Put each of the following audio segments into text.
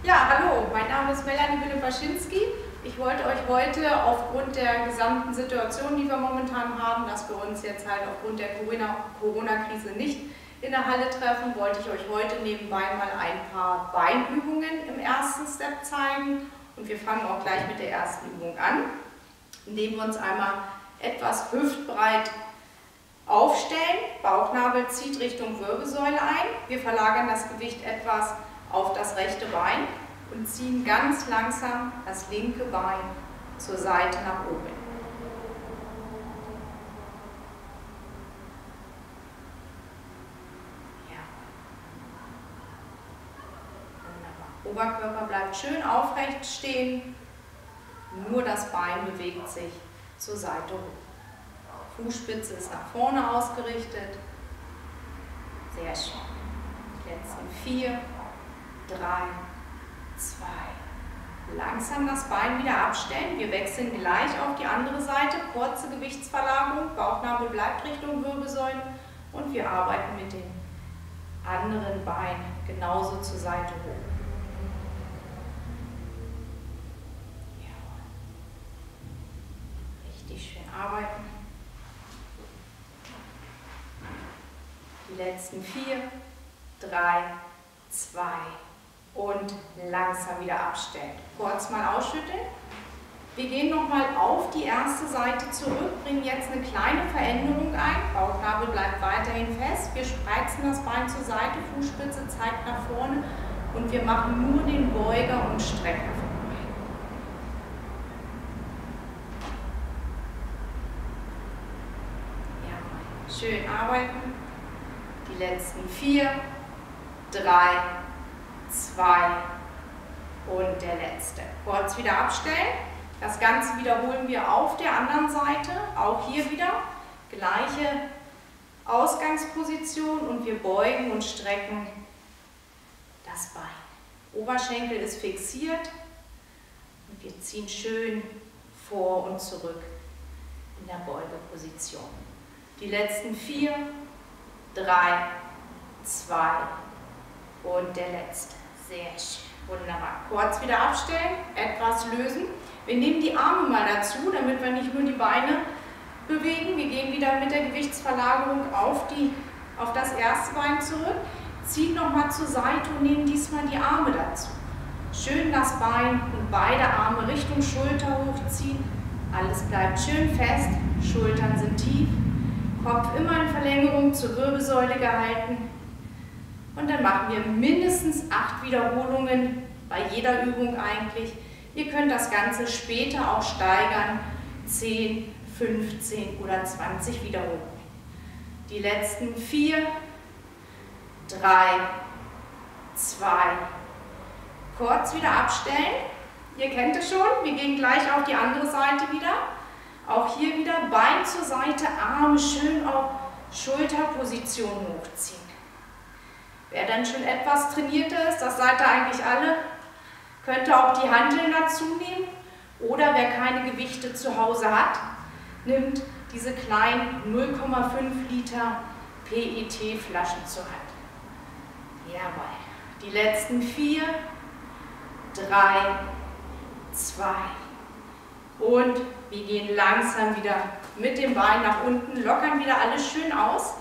Ja, hallo, mein Name ist Melanie Wille-Paschinski. Ich wollte euch heute aufgrund der gesamten Situation, die wir momentan haben, dass wir uns jetzt halt aufgrund der Corona-Krise nicht in der Halle treffen, wollte ich euch heute nebenbei mal ein paar Beinübungen im ersten Step zeigen. Und wir fangen auch gleich mit der ersten Übung an, indem wir uns einmal etwas hüftbreit aufstellen. Bauchnabel zieht Richtung Wirbelsäule ein. Wir verlagern das Gewicht etwas auf das rechte Bein und ziehen ganz langsam das linke Bein zur Seite nach oben. Ja. Wunderbar. Oberkörper bleibt schön aufrecht stehen, nur das Bein bewegt sich zur Seite hoch. Fußspitze ist nach vorne ausgerichtet. Sehr schön. Die letzten 4, 3, 2. Langsam das Bein wieder abstellen. Wir wechseln gleich auf die andere Seite. Kurze Gewichtsverlagerung. Bauchnabel bleibt Richtung Wirbelsäule. Und wir arbeiten mit dem anderen Bein genauso zur Seite hoch. Jawohl. Richtig schön arbeiten. Die letzten 4, 3, 2 und langsam wieder abstellen. Kurz mal ausschütteln. Wir gehen nochmal auf die erste Seite zurück, bringen jetzt eine kleine Veränderung ein. Bauchnabel bleibt weiterhin fest. Wir spreizen das Bein zur Seite, Fußspitze zeigt nach vorne und wir machen nur den Beuger und Strecker vom Bein. Ja, schön arbeiten. Die letzten 4, 3, 2 und der letzte. Kurz wieder abstellen. Das Ganze wiederholen wir auf der anderen Seite. Auch hier wieder gleiche Ausgangsposition und wir beugen und strecken das Bein. Oberschenkel ist fixiert und wir ziehen schön vor und zurück in der Beugeposition. Die letzten 4, 3, 2 und der letzte. Sehr schön. Wunderbar. Kurz wieder abstellen, etwas lösen. Wir nehmen die Arme mal dazu, damit wir nicht nur die Beine bewegen. Wir gehen wieder mit der Gewichtsverlagerung auf das erste Bein zurück. Ziehen nochmal zur Seite und nehmen diesmal die Arme dazu. Schön das Bein und beide Arme Richtung Schulter hochziehen. Alles bleibt schön fest. Schultern sind tief. Kopf immer in Verlängerung zur Wirbelsäule gehalten. Und dann machen wir mindestens 8 Wiederholungen bei jeder Übung eigentlich. Ihr könnt das Ganze später auch steigern, 10, 15 oder 20 Wiederholungen. Die letzten 4, 3, 2, kurz wieder abstellen. Ihr kennt es schon, wir gehen gleich auf die andere Seite wieder. Auch hier wieder Bein zur Seite, Arme schön auf Schulterposition hochziehen. Wer dann schon etwas trainierter ist, das seid ihr eigentlich alle, könnte auch die Hanteln dazu nehmen. Oder wer keine Gewichte zu Hause hat, nimmt diese kleinen 0,5 Liter PET-Flaschen zur Hand. Jawohl. Die letzten 4, 3, 2 und wir gehen langsam wieder mit dem Bein nach unten, lockern wieder alles schön aus.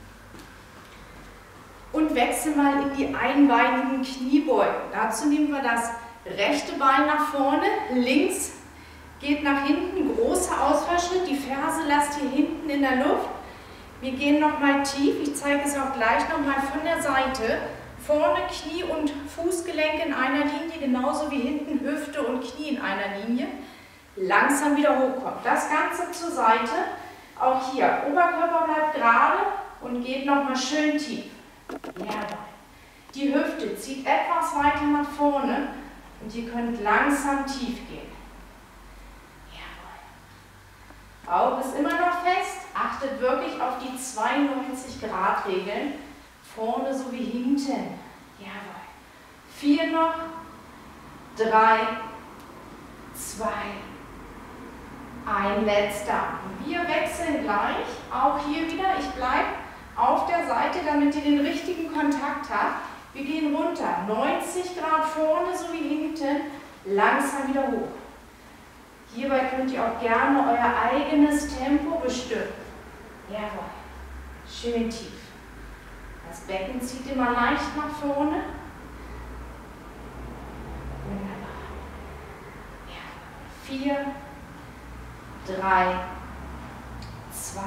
Und wechseln mal in die einbeinigen Kniebeugen. Dazu nehmen wir das rechte Bein nach vorne, links geht nach hinten, großer Ausfallschritt, die Ferse lasst ihr hinten in der Luft. Wir gehen nochmal tief, ich zeige es auch gleich nochmal von der Seite. Vorne Knie und Fußgelenk in einer Linie, genauso wie hinten Hüfte und Knie in einer Linie. Langsam wieder hochkommen. Das Ganze zur Seite, auch hier, Oberkörper bleibt gerade und geht nochmal schön tief. Jawohl. Die Hüfte zieht etwas weiter nach vorne und ihr könnt langsam tief gehen. Jawohl. Bauch ist immer noch fest. Achtet wirklich auf die 92-Grad-Regeln. Vorne sowie hinten. Jawohl. 4 noch. 3, 2, ein letzter. Wir wechseln gleich. Auch hier wieder. Ich bleibe auf der Seite, damit ihr den richtigen Kontakt habt. Wir gehen runter, 90 Grad vorne sowie hinten, langsam wieder hoch. Hierbei könnt ihr auch gerne euer eigenes Tempo bestimmen. Jawohl, schön tief. Das Becken zieht immer leicht nach vorne. Wunderbar. Ja. 4, 3, 2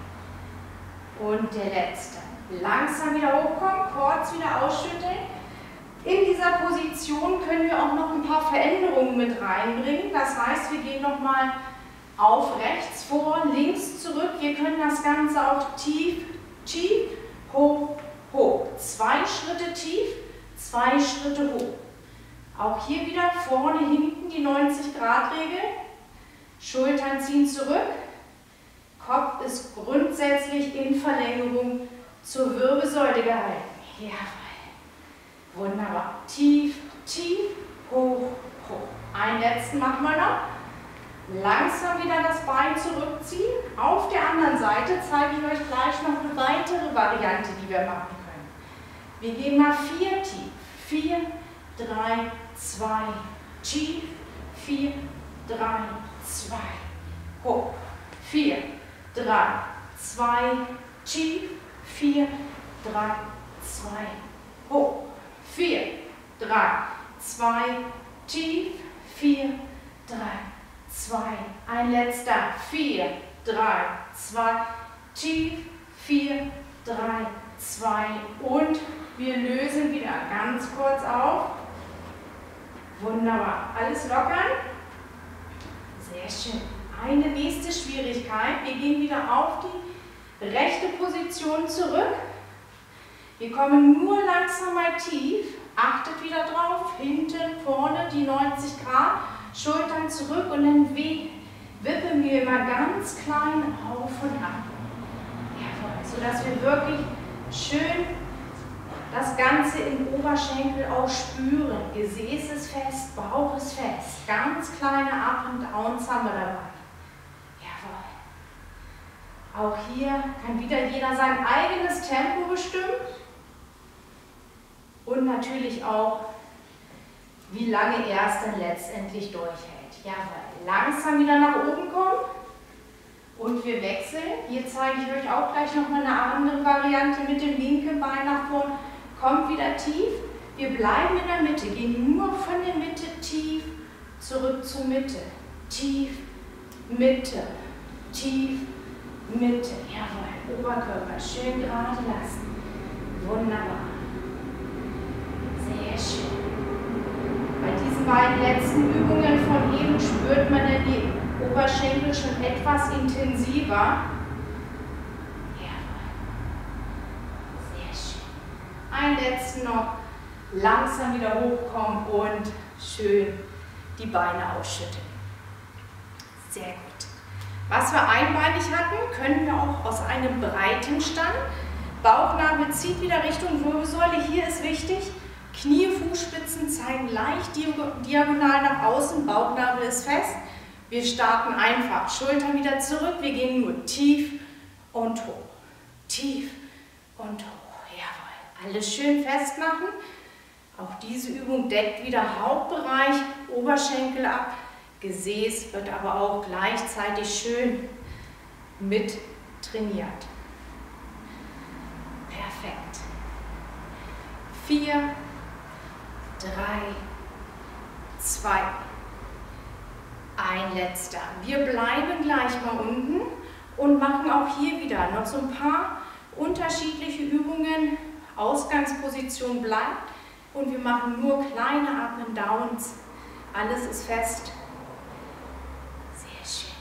und der letzte. Langsam wieder hochkommen, kurz wieder ausschütteln. In dieser Position können wir auch noch ein paar Veränderungen mit reinbringen. Das heißt, wir gehen nochmal auf rechts vor, links zurück. Wir können das Ganze auch tief, tief, hoch, hoch. 2 Schritte tief, 2 Schritte hoch. Auch hier wieder vorne, hinten die 90-Grad-Regel. Schultern ziehen zurück. Kopf ist grundsätzlich in Verlängerung zur Wirbelsäule gehalten. Jawohl. Wunderbar. Tief, tief, hoch, hoch. Einen letzten machen wir noch. Langsam wieder das Bein zurückziehen. Auf der anderen Seite zeige ich euch gleich noch eine weitere Variante, die wir machen können. Wir gehen mal 4 tief. 4, 3, 2, tief. 4, 3, 2, hoch. 4, 3, 2, tief. 4, 3, 2, hoch. 4, 3, 2, tief, 4, 3, 2, ein letzter, 4, 3, 2, tief, 4, 3, 2 und wir lösen wieder ganz kurz auf. Wunderbar, alles lockern. Sehr schön. Eine nächste Schwierigkeit, wir gehen wieder auf die rechte Position zurück. Wir kommen nur langsam mal tief, achtet wieder drauf, hinten, vorne die 90 Grad, Schultern zurück und dann wippen wir immer ganz klein auf und ab. Jawohl, sodass wir wirklich schön das Ganze im Oberschenkel auch spüren. Gesäß ist fest, Bauch ist fest, ganz kleine Up- und Downs haben wir dabei. Jawohl. Auch hier kann wieder jeder sein eigenes Tempo bestimmen. Und natürlich auch, wie lange er es dann letztendlich durchhält. Jawohl, langsam wieder nach oben kommen und wir wechseln. Hier zeige ich euch auch gleich nochmal eine andere Variante mit dem linken Bein nach vorne. Kommt wieder tief. Wir bleiben in der Mitte, gehen nur von der Mitte tief zurück zur Mitte. Tief, Mitte, tief, Mitte. Jawohl, Oberkörper schön gerade lassen. Wunderbar. Sehr schön. Bei diesen beiden letzten Übungen von eben spürt man dann die Oberschenkel schon etwas intensiver. Jawohl. Sehr schön. Einen letzten noch. Langsam wieder hochkommen und schön die Beine ausschütteln. Sehr gut. Was wir einbeinig hatten, können wir auch aus einem breiten Stand. Bauchnabel zieht wieder Richtung Wirbelsäule. Hier ist wichtig, Knie, Fußspitzen zeigen leicht diagonal nach außen, Bauchnabel ist fest. Wir starten einfach, Schultern wieder zurück, wir gehen nur tief und hoch. Tief und hoch, jawohl. Alles schön festmachen. Auch diese Übung deckt wieder Hauptbereich, Oberschenkel ab. Gesäß wird aber auch gleichzeitig schön mit trainiert. Perfekt. 4, 3, 2, ein letzter. Wir bleiben gleich mal unten und machen auch hier wieder noch so ein paar unterschiedliche Übungen. Ausgangsposition bleibt und wir machen nur kleine Up and Downs. Alles ist fest. Sehr schön.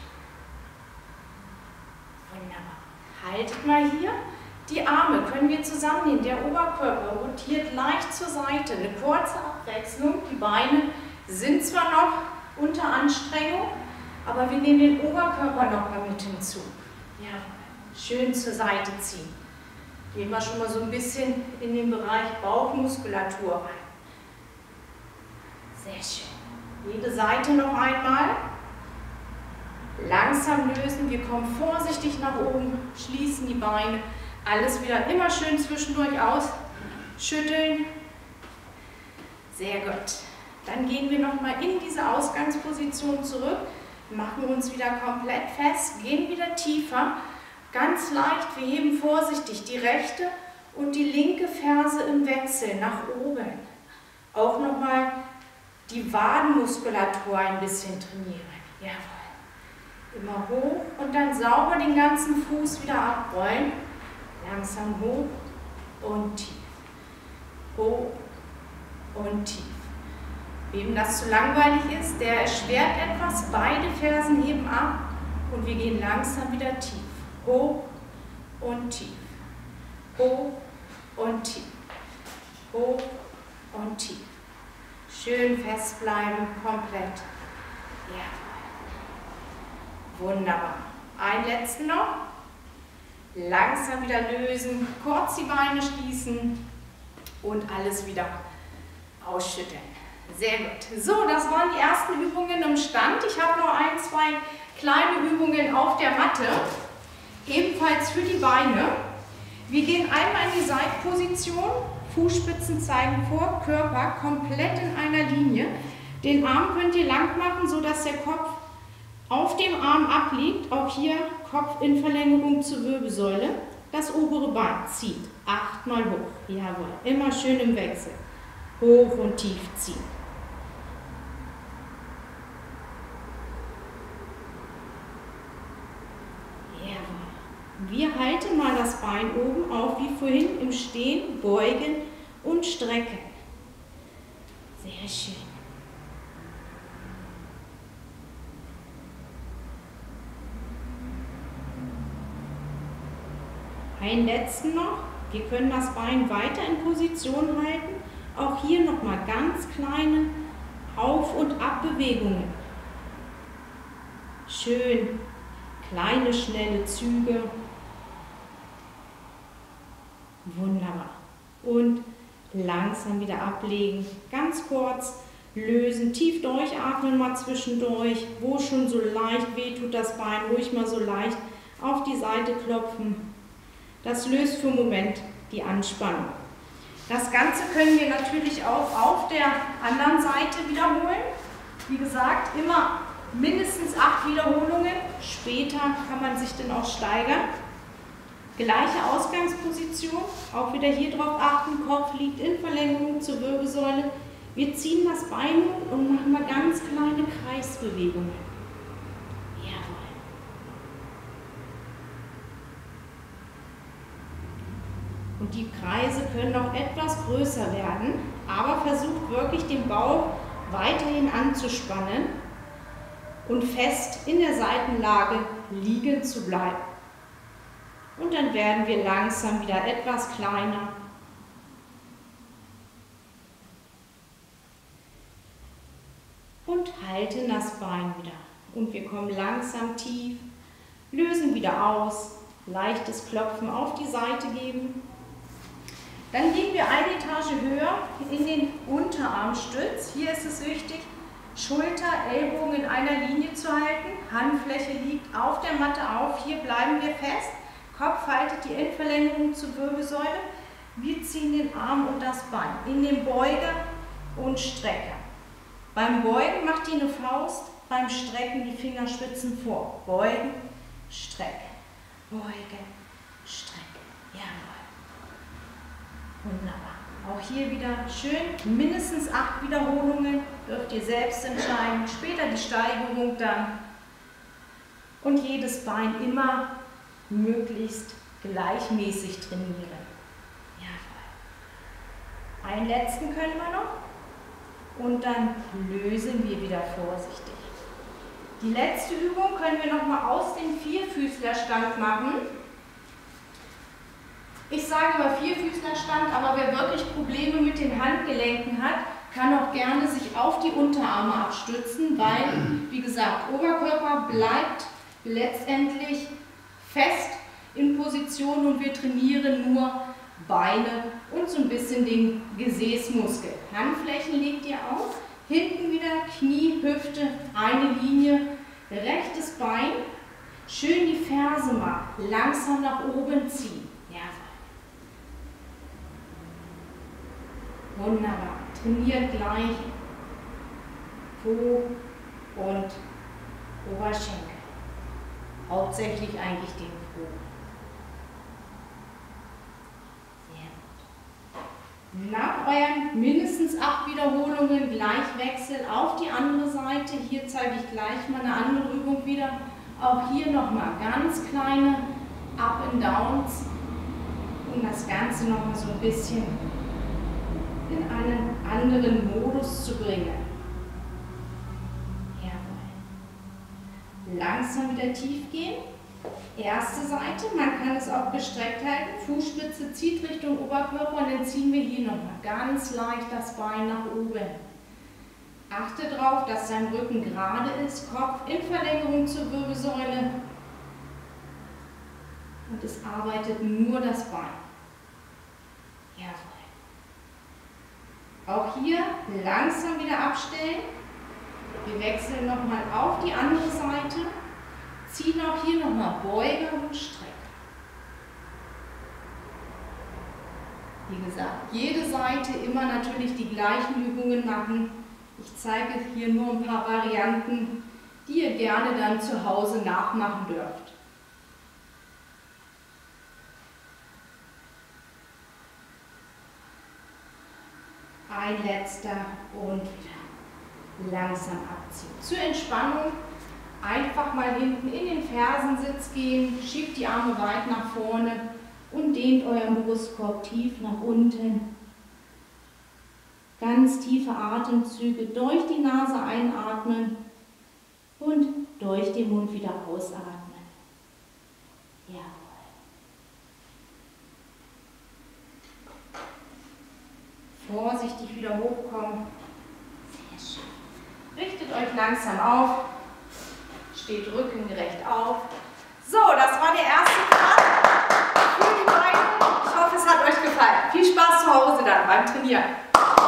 Wunderbar. Haltet mal hier. Die Arme können wir zusammennehmen. Der Oberkörper rotiert leicht zur Seite. Eine kurze Abwechslung. Die Beine sind zwar noch unter Anstrengung, aber wir nehmen den Oberkörper noch mal mit hinzu. Ja, schön zur Seite ziehen. Gehen wir schon mal so ein bisschen in den Bereich Bauchmuskulatur rein. Sehr schön. Jede Seite noch einmal. Langsam lösen. Wir kommen vorsichtig nach oben, schließen die Beine. Alles wieder immer schön zwischendurch ausschütteln. Sehr gut. Dann gehen wir nochmal in diese Ausgangsposition zurück, machen uns wieder komplett fest, gehen wieder tiefer, ganz leicht, wir heben vorsichtig die rechte und die linke Ferse im Wechsel nach oben. Auch nochmal die Wadenmuskulatur ein bisschen trainieren. Jawohl. Immer hoch und dann sauber den ganzen Fuß wieder abrollen. Langsam hoch und tief. Hoch und tief. Wem das zu langweilig ist, der erschwert etwas. Beide Fersen heben ab und wir gehen langsam wieder tief. Hoch und tief. Hoch und tief. Hoch und tief. Schön festbleiben, komplett. Ja. Wunderbar. Einen letzten noch. Langsam wieder lösen, kurz die Beine schließen und alles wieder ausschütteln. Sehr gut. So, das waren die ersten Übungen im Stand. Ich habe noch ein, zwei kleine Übungen auf der Matte, ebenfalls für die Beine. Wir gehen einmal in die Seitposition, Fußspitzen zeigen vor, Körper komplett in einer Linie. Den Arm könnt ihr lang machen, sodass der Kopf auf dem Arm abliegt. Auch hier Kopf in Verlängerung zur Wirbelsäule. Das obere Bein zieht. 8-mal hoch. Jawohl. Immer schön im Wechsel. Hoch und tief ziehen. Jawohl. Wir halten mal das Bein oben auf, wie vorhin im Stehen, beugen und strecken. Sehr schön. Einen letzten noch. Wir können das Bein weiter in Position halten. Auch hier nochmal ganz kleine Auf- und Abbewegungen. Schön kleine, schnelle Züge. Wunderbar. Und langsam wieder ablegen. Ganz kurz lösen, tief durchatmen mal zwischendurch. Wo schon so leicht weh tut das Bein, ruhig mal so leicht auf die Seite klopfen. Das löst für einen Moment die Anspannung. Das Ganze können wir natürlich auch auf der anderen Seite wiederholen. Wie gesagt, immer mindestens 8 Wiederholungen. Später kann man sich dann auch steigern. Gleiche Ausgangsposition, auch wieder hier drauf achten, Kopf liegt in Verlängerung zur Wirbelsäule. Wir ziehen das Bein und machen mal ganz kleine Kreisbewegungen. Und die Kreise können noch etwas größer werden, aber versucht wirklich den Bauch weiterhin anzuspannen und fest in der Seitenlage liegen zu bleiben. Und dann werden wir langsam wieder etwas kleiner. Und halten das Bein wieder. Und wir kommen langsam tief, lösen wieder aus, leichtes Klopfen auf die Seite geben. Dann gehen wir eine Etage höher in den Unterarmstütz. Hier ist es wichtig, Schulter, Ellbogen in einer Linie zu halten. Handfläche liegt auf der Matte auf. Hier bleiben wir fest. Kopf haltet die Endverlängerung zur Wirbelsäule. Wir ziehen den Arm und das Bein in den Beuger und Strecker. Beim Beugen macht ihr eine Faust, beim Strecken die Fingerspitzen vor. Beugen, strecken, beugen, strecken. Jawohl. Wunderbar. Auch hier wieder schön, mindestens 8 Wiederholungen, dürft ihr selbst entscheiden. Später die Steigerung dann. Und jedes Bein immer möglichst gleichmäßig trainieren. Jawohl. Einen letzten können wir noch. Und dann lösen wir wieder vorsichtig. Die letzte Übung können wir nochmal aus dem Vierfüßlerstand machen. Ich sage immer Vierfüßlerstand, aber wer wirklich Probleme mit den Handgelenken hat, kann auch gerne sich auf die Unterarme abstützen, weil, wie gesagt, Oberkörper bleibt letztendlich fest in Position und wir trainieren nur Beine und so ein bisschen den Gesäßmuskel. Handflächen legt ihr auf, hinten wieder Knie, Hüfte, eine Linie, rechtes Bein, schön die Ferse mal langsam nach oben ziehen. Wunderbar. Trainiert gleich Po und Oberschenkel. Hauptsächlich eigentlich den Po. Sehr gut. Nach euren mindestens 8 Wiederholungen gleich Wechsel auf die andere Seite. Hier zeige ich gleich mal eine andere Übung wieder. Auch hier nochmal ganz kleine Up and Downs, um das Ganze nochmal so ein bisschen in einen anderen Modus zu bringen. Jawohl. Langsam wieder tief gehen. Erste Seite, man kann es auch gestreckt halten. Fußspitze zieht Richtung Oberkörper und dann ziehen wir hier nochmal ganz leicht das Bein nach oben. Achte darauf, dass dein Rücken gerade ist, Kopf in Verlängerung zur Wirbelsäule. Und es arbeitet nur das Bein. Jawohl. Auch hier langsam wieder abstellen. Wir wechseln nochmal auf die andere Seite. Ziehen auch hier nochmal Beuge und Strecke. Wie gesagt, jede Seite immer natürlich die gleichen Übungen machen. Ich zeige hier nur ein paar Varianten, die ihr gerne dann zu Hause nachmachen dürft. Ein letzter und wieder langsam abziehen. Zur Entspannung einfach mal hinten in den Fersensitz gehen, schiebt die Arme weit nach vorne und dehnt euren Brustkorb tief nach unten. Ganz tiefe Atemzüge durch die Nase einatmen und durch den Mund wieder ausatmen. Jawohl. Vorsichtig wieder hochkommen. Sehr schön. Richtet euch langsam auf. Steht rückengerecht auf. So, das war der erste Part für die Beine. Ich hoffe, es hat euch gefallen. Viel Spaß zu Hause dann beim Trainieren.